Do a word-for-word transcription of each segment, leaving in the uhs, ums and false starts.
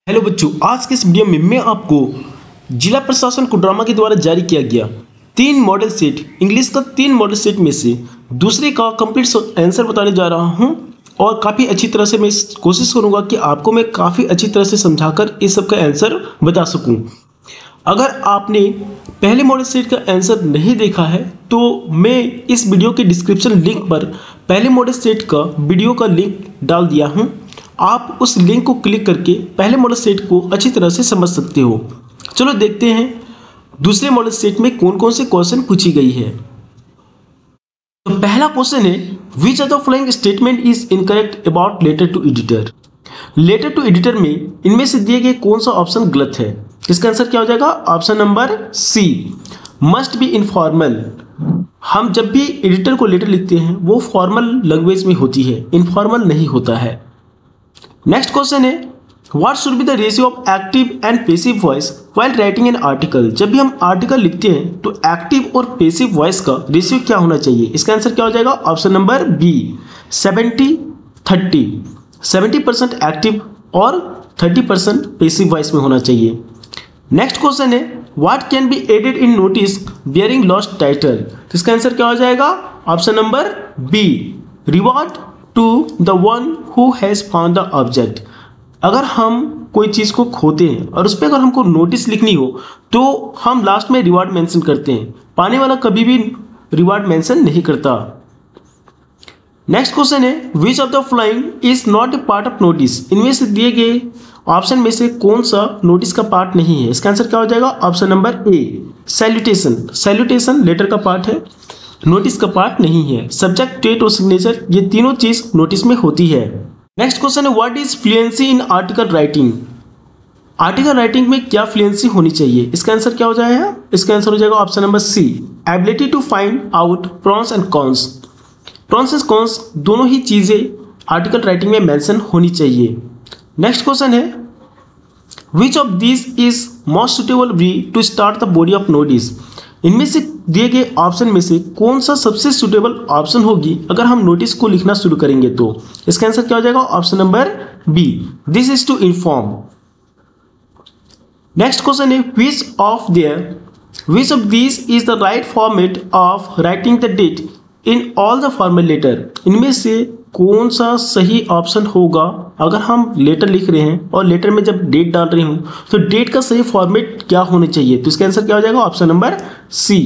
Hello बच्चों, आज के इस वीडियो में मैं आपको जिला प्रशासन कोडरमा के द्वारा जारी किया गया तीन मॉडल सेट इंग्लिश का तीन मॉडल सेट में से दूसरे का कंप्लीट आंसर बताने जा रहा हूं और काफ़ी अच्छी तरह से मैं कोशिश करूंगा कि आपको मैं काफ़ी अच्छी तरह से समझाकर इस सब का आंसर बता सकूं। अगर आपने पहले मॉडल सेट का आंसर नहीं देखा है तो मैं इस वीडियो के डिस्क्रिप्शन लिंक पर पहले मॉडल सेट का वीडियो का लिंक डाल दिया हूं। आप उस लिंक को क्लिक करके पहले मॉडल सेट को अच्छी तरह से समझ सकते हो। चलो देखते हैं दूसरे मॉडल सेट में कौन कौन से क्वेश्चन पूछी गई है। तो पहला क्वेश्चन है, which of the following statement is incorrect about letter to editor. Letter to editor में इनमें से दिए गए कौन सा ऑप्शन गलत है? इसका आंसर क्या हो जाएगा? Option number C, must be informal. हम जब भी एडिटर को लेटर लिखते हैं वो फॉर्मल लैंग्वेज में होती है, इनफॉर्मल नहीं होता है। नेक्स्ट क्वेश्चन है, what should be the ratio of active and passive voice while writing an article. जब भी हम आर्टिकल लिखते हैं तो एक्टिव और पैसिव वॉइस का रेशियो क्या होना चाहिए? इसका आंसर क्या हो जाएगा? Option number B, seventy thirty. Seventy percent active और थर्टी परसेंट पैसिव वॉइस में होना चाहिए। नेक्स्ट क्वेश्चन है, what can be added in notice bearing lost title. तो इसका आंसर क्या हो जाएगा? Option number B, reward to the one who has found the object. अगर हम कोई चीज़ को खोते हैं और उस पर अगर हमको नोटिस लिखनी हो तो हम लास्ट में रिवार्ड मेंशन करते हैं, पाने वाला कभी भी रिवार्ड मेंशन नहीं करता। नेक्स्ट क्वेश्चन है, which of the following is not a part of notice. इनमें से दिए गए ऑप्शन में से कौन सा नोटिस का पार्ट नहीं है? इसका आंसर क्या हो जाएगा? Option number A, salutation. Salutation letter का पार्ट है, नोटिस का पार्ट नहीं है। सब्जेक्ट, डेट और सिग्नेचर ये तीनों चीज नोटिस में होती है। नेक्स्ट क्वेश्चन है, what is fluency in article writing. Article writing में क्या फ्लुएंसी होनी चाहिए? इसका आंसर क्या हो जाएगा? इसका आंसर हो जाएगा option number C, ability to find out pros and cons. Pros and cons दोनों ही चीजें आर्टिकल राइटिंग में मेंशन होनी चाहिए। नेक्स्ट क्वेश्चन है, which of this is most suitable way to start the body of notice. इनमें से दिए गए ऑप्शन में से कौन सा सबसे सुटेबल ऑप्शन होगी अगर हम नोटिस को लिखना शुरू करेंगे तो? इसका आंसर क्या हो जाएगा? Option number B, this is to inform. Next question है, which of there which of this is the right format of writing the date in all the formal letter. इनमें से कौन सा सही ऑप्शन होगा अगर हम लेटर लिख रहे हैं और लेटर में जब डेट डाल रहे हूं तो डेट का सही फॉर्मेट क्या होना चाहिए? तो इसका आंसर क्या हो जाएगा? Option number C.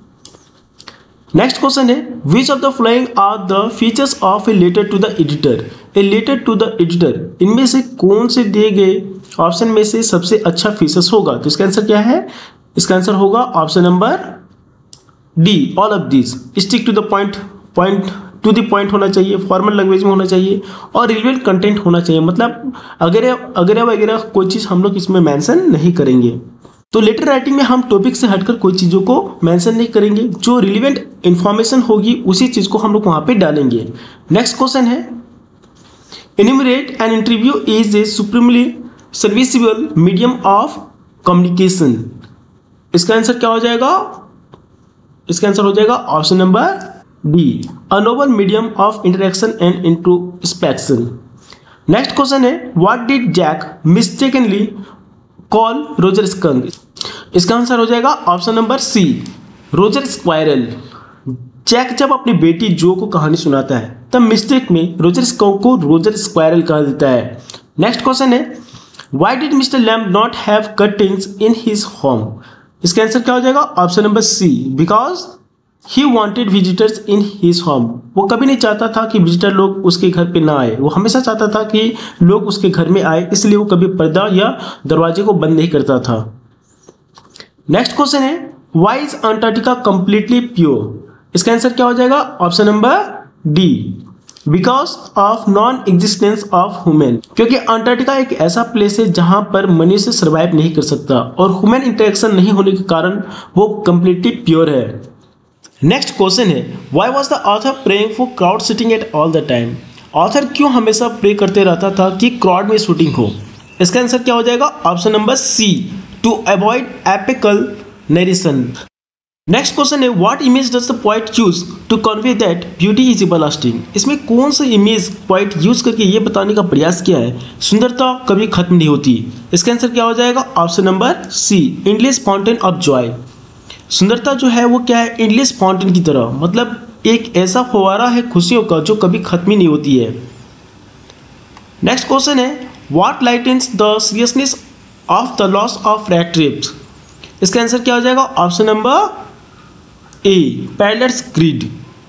Next question है, which of the following are the features of a letter to the editor. A letter to the editor, इनमें से कौन से दिए गए ऑप्शन में से सबसे अच्छा फीचर्स होगा? तो इसका आंसर क्या है? इसका आंसर होगा option number D, all of this. Stick to the point, point to the point होना चाहिए, फॉर्मल लैंग्वेज में होना चाहिए और रिलेवेंट कंटेंट होना चाहिए। मतलब अगर अगर वगैरह कोई चीज़ हम लोग इसमें मेंशन नहीं करेंगे। तो लेटर राइटिंग में हम टॉपिक से हटकर कोई चीज़ों को मेंशन नहीं करेंगे, जो रिलेवेंट इंफॉर्मेशन होगी उसी चीज़ को हम लोग वहाँ पे डालेंगे। नेक्स्ट क्वेश्चन है, enumerate an interview is a supremely serviceable medium of communication. इसका आंसर क्या हो जाएगा? इसका आंसर हो जाएगा option number D, a noble medium of interaction and introspection. Next question है, what did Jack mistakenly call Roger Skunk. इसका answer हो जाएगा option number C, Roger Squirrel. Jack जब अपनी बेटी जो को कहानी सुनाता है तब मिस्टेक में रोजर स्कंक को रोजर स्क्वायरल कह देता है। नेक्स्ट क्वेश्चन है, why did mister Lamb not have curtains in his home. इसका आंसर क्या हो जाएगा? Option number C, because he wanted visitors in his home. वो कभी नहीं चाहता था कि विजिटर लोग उसके घर पे ना आए, वो हमेशा चाहता था कि लोग उसके घर में आए, इसलिए वो कभी पर्दा या दरवाजे को बंद नहीं करता था। नेक्स्ट क्वेश्चन है, why is Antarctica completely pure. इसका आंसर क्या हो जाएगा? Option number D, because of non existence of human. क्योंकि अंटार्कटिका एक ऐसा प्लेस है जहां पर मनुष्य सर्वाइव नहीं कर सकता और ह्यूमन इंटरेक्शन नहीं होने के कारण वो कंप्लीटली प्योर है। नेक्स्ट क्वेश्चन है, why was the author praying for crowd sitting at all the time. Author क्यों हमेशा प्रे करते रहता था कि क्राउड में शूटिंग हो? इसका आंसर क्या हो जाएगा? Option number C, to avoid epical narration. Next question है what image does the poet use to convey that beauty is everlasting. इसमें कौन सा इमेज पोएट यूज करके ये बताने का प्रयास किया है सुंदरता कभी खत्म नहीं होती। इसका आंसर क्या हो जाएगा? Option number C, endless fountain of joy. सुंदरता जो है वो क्या है? इंडलेस फाउंटेन की तरह, मतलब एक ऐसा फव्वारा है खुशियों का जो कभी खत्म ही नहीं होती है। नेक्स्ट क्वेश्चन है what lightens the seriousness of the loss of red trips. इसका आंसर क्या हो जाएगा? Option number A, peddlers creed.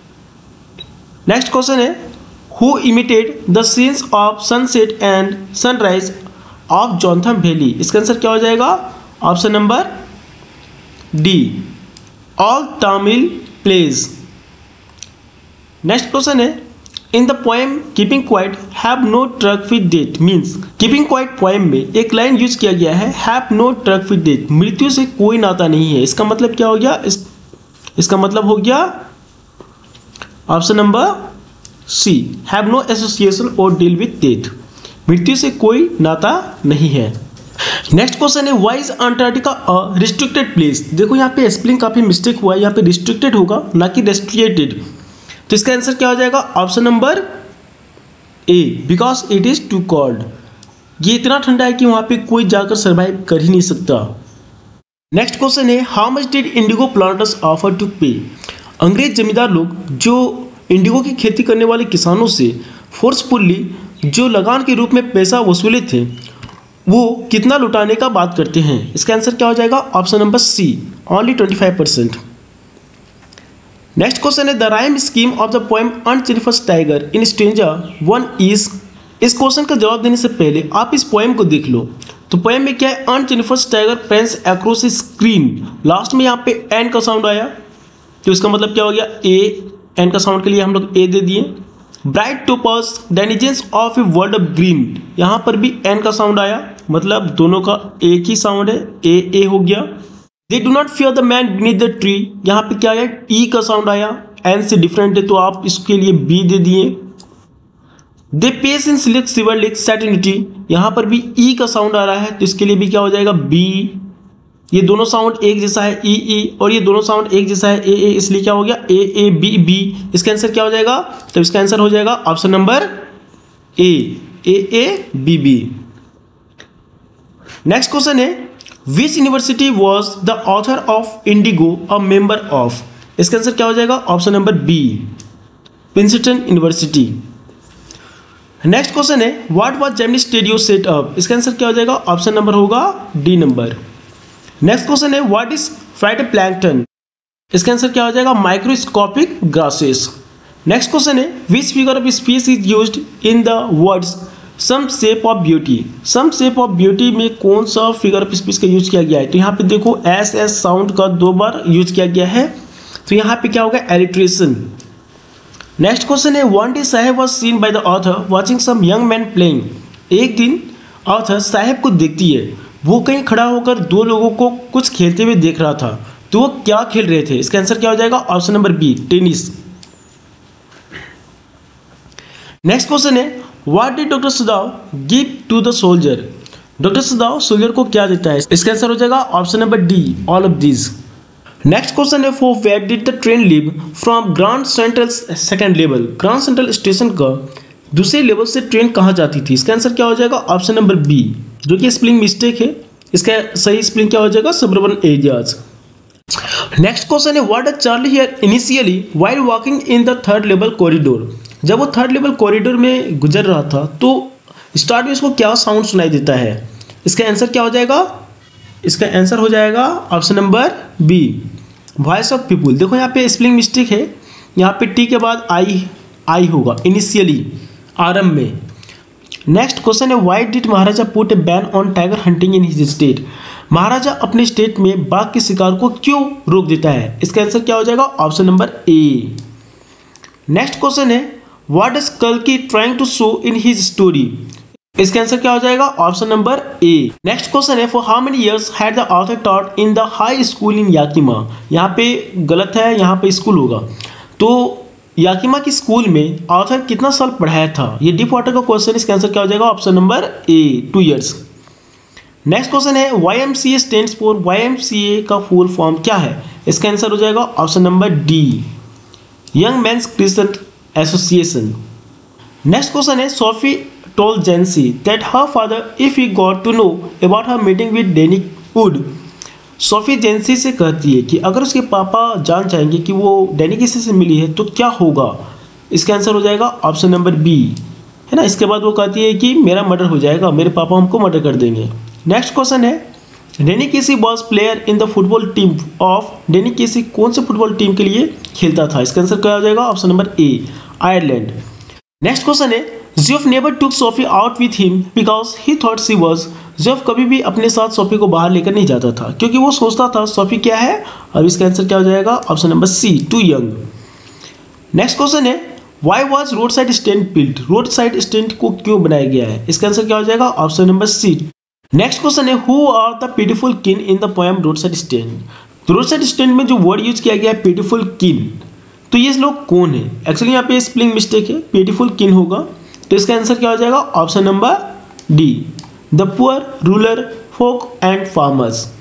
Next question है who imitated the scenes of sunset and sunrise of Jotham valley. इसका answer क्या हो जाएगा? Option number D, all Tamil plays. Next question है in the poem keeping quiet have no truck with death means keeping quiet poem में एक line use किया गया है have no truck with death, मृत्यु से कोई नाता नहीं है। इसका मतलब क्या हो गया? इस, इसका मतलब हो गया option number C, have no association और डील विद डेथ, मृत्यु से कोई नाता नहीं है। नेक्स्ट क्वेश्चन है why is Antarctica a restricted place. देखो यहाँ पे स्पेलिंग काफी मिस्टेक हुआ है, यहाँ पे रिस्ट्रिक्टेड होगा ना कि रेस्ट्रिएटेड। तो इसका आंसर क्या हो जाएगा? Option number A, because it is too cold. ये इतना ठंडा है कि वहां पे कोई जाकर सर्वाइव कर ही नहीं सकता। नेक्स्ट क्वेश्चन है how much did indigo planters offer to pay. अंग्रेज जमींदार लोग जो इंडिगो की खेती करने वाले किसानों से फोर्सफुली जो लगान के रूप में पैसा वसूले थे वो कितना लुटाने का बात करते हैं। इसका आंसर क्या हो जाएगा? Option number C, only twenty five percent. Next question है the rhyme scheme of the poem Aunt Jennifer's tigers in stanza one is. इस क्वेश्चन का जवाब देने से पहले आप इस पोएम को देख लो। तो पोएम में क्या है? Aunt Jennifer's tigers prance across screen. Last में यहाँ पे एन का साउंड आया तो इसका मतलब क्या हो गया? ए, एन का साउंड के लिए हम लोग ए दे दिए। Bright topaz denizens of a world of green, यहाँ पर भी एन का साउंड आया, मतलब दोनों का एक ही साउंड है, ए ए हो गया। They do not fear the man beneath the tree, यहाँ पे क्या है? ई का साउंड आया, एन से डिफरेंट है तो आप इसके लिए बी दे दिए। They pace in sleek chivalric certainty, यहाँ पर भी ई का साउंड आ रहा है तो इसके लिए भी क्या हो जाएगा? बी। ये दोनों साउंड एक जैसा है ई ई, और ये दोनों साउंड एक जैसा है ए ए, इसलिए क्या हो गया? A A B B. इसका आंसर क्या हो जाएगा? तो इसका आंसर हो जाएगा option number A, A A B B. Next question है which university was the author of Indigo a member of. इसका आंसर क्या हो जाएगा? Option number B, Princeton University. Next question है what was Gemini Studio set up. इसका answer क्या हो जाएगा? ऑप्शन नंबर होगा डी नंबर। नेक्स्ट क्वेश्चन है व्हाट इज फाइटोप्लैंक्टन। इसका आंसर क्या हो जाएगा? Microscopic grasses. नेक्स्ट क्वेश्चन है which figure of speech is used in the words some shape of beauty. Some shape of beauty में कौन सा फिगर ऑफ स्पीच का यूज किया गया है? तो यहाँ पे देखो एस एस साउंड का दो बार यूज किया गया है, तो यहाँ पे क्या होगा? एलिट्रेशन। नेक्स्ट क्वेश्चन है one day Saheb was seen by the author watching some young man playing. एक दिन ऑथर साहेब को देखती है, वो कहीं खड़ा होकर दो लोगों को कुछ खेलते हुए देख रहा था, तो वो क्या खेल रहे थे? इसका आंसर क्या हो जाएगा? Option number B, tennis. Next question है what did doctor Sadao give to the soldier. Doctor Sadao soldier को क्या देता है? इसका आंसर हो जाएगा option number D, all of this. Next question है for where did the train leave from Grand Central second level. Grand Central station का दूसरे लेवल से ट्रेन कहाँ जाती थी? इसका आंसर क्या हो जाएगा? ऑप्शन नंबर बी, जो कि स्पेलिंग मिस्टेक है। इसका सही स्पेलिंग क्या हो जाएगा? Suburban areas. नेक्स्ट क्वेश्चन है what does Charlie hear initially while walking in the third level corridor. जब वो थर्ड लेवल कॉरिडोर में गुजर रहा था तो स्टार्ट में उसको क्या साउंड सुनाई देता है? इसका आंसर क्या हो जाएगा? इसका आंसर हो जाएगा option number B, voice of people. देखो यहाँ पे स्पेलिंग मिस्टेक है, यहाँ पे टी के बाद आई आई होगा, इनिशियली, आरंभ में। नेक्स्ट क्वेश्चन है why did maharaja put a ban on tiger hunting in his state. Maharaja अपने स्टेट में बाघ के शिकार को क्यों रोक देता है? इसका आंसर क्या हो जाएगा? Option number A. Next question है व्हाट इज कल्कि trying to show in his story. इसका आंसर क्या हो जाएगा? Option number A. Next question है for how many years had the author taught in the high school in Yakima. यहाँ पे गलत है, यहाँ पे स्कूल होगा। तो याकिमा की स्कूल में ऑथर कितना साल पढ़ाया था? ये डीप वाटर का क्वेश्चन। इसका आंसर क्या हो जाएगा? Option number A, two years. Next question है Y M C A stands for. Y M C A का फुल फॉर्म क्या है? इसका आंसर हो जाएगा option number D, young men's Christian association. Next question है, Sophie told Jancy that her father, if he got to know about her meeting with Danny Wood, Sophie Jansie से कहती है कि अगर उसके पापा जान जाएंगे कि वो डैनी किसी से मिली है तो क्या होगा। इसका आंसर हो जाएगा ऑप्शन नंबर बी, है ना। इसके बाद वो कहती है कि मेरा मर्डर हो जाएगा, मेरे पापा हमको मर्डर कर देंगे। नेक्स्ट क्वेश्चन है, Danny Casey was player in the football team of, Danny Casey कौन से फुटबॉल टीम के लिए खेलता था। इसका आंसर क्या हो जाएगा option number A, Ireland. Next question है, Geoff never took Sophie out with him because he thought she was, Geoff कभी भी अपने साथ सोफी को बाहर लेकर नहीं जाता था क्योंकि वो सोचता था सोफी क्या है। अब इसका आंसर क्या हो जाएगा option number C, too young. Next question है, why was road side stand built, road side stand को क्यों बनाया गया है। इसका आंसर क्या हो जाएगा option number C. Next question है, who are the beautiful kin in the poem road side stand. तो रोड साइड स्टैंड में जो वर्ड यूज किया गया है ब्यूटीफुल किन, तो ये लोग कौन है। एक्चुअली यहाँ पे स्पेलिंग मिस्टेक है, ब्यूटीफुल किन होगा। तो इसका आंसर क्या हो जाएगा option number D, the poor rural folk and farmers.